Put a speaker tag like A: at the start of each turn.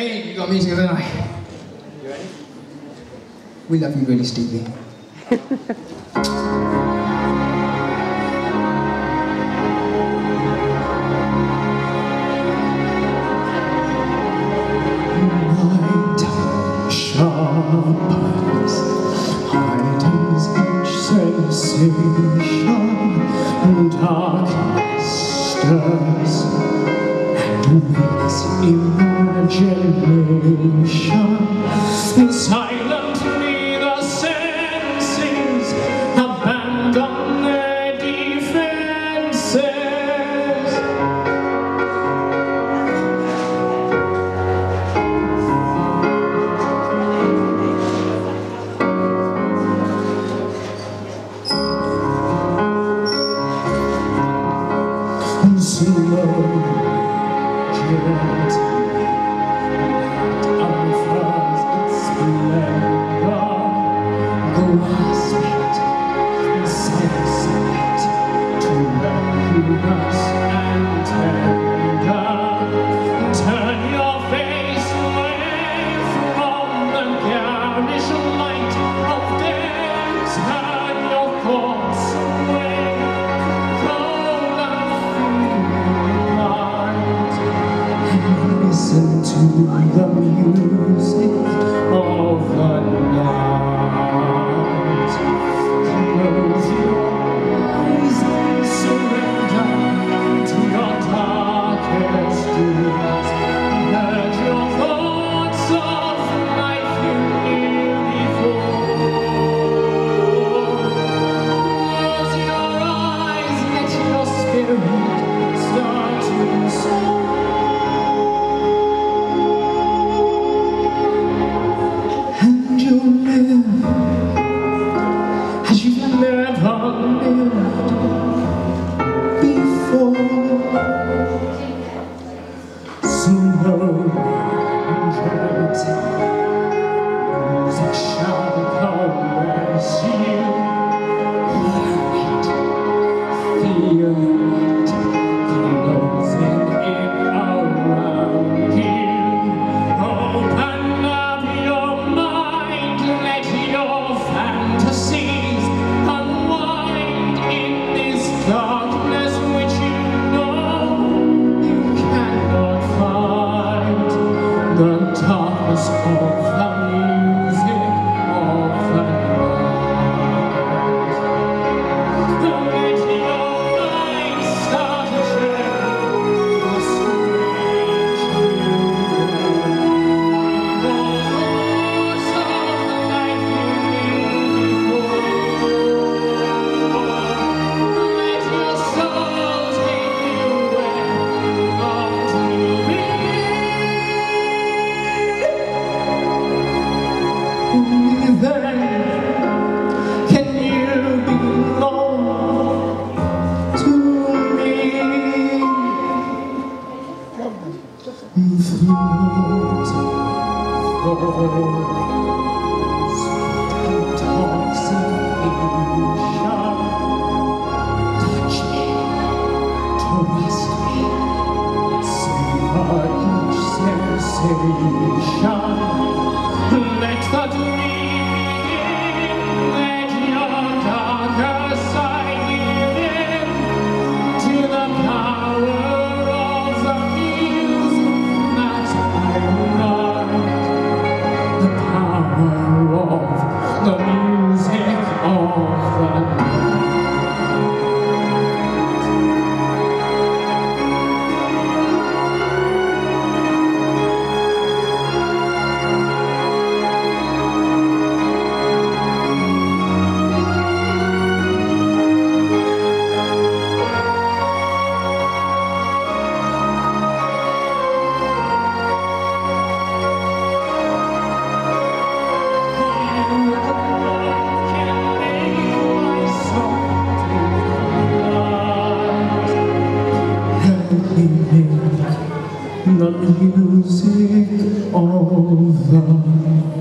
A: Hey, you got music of the night.
B: You ready?
A: We love you really, Stevie.
C: Sharpens, heightens each sensation, darkness stirs and wakes imagination. Silently the senses abandon their defenses. Slow, gently, unfurls its splendor, grasp it, sense it, tremulous and tender. Turn your face away from the garish light of day. Turn your course away. Listen to the music of the night. Close your eyes and surrender to your darkest dreams. Let your thoughts of life you knew before. Close your eyes, let your spirit start to soar. As you've never lived before. Slow and gentle, music shall caress you. Hear it, closing in around you. Open up your mind, let your fantasies unwind in this darkness which you know you cannot find. The darkness of the music of the night. Let your mind start to share the strange only then can you belong to me. Float, sweet intoxication. Touch me, trust me, savor each sensation. Let the dream begin, let your darker side give in to the power of the music that I write. The power of the music of the night. The music of the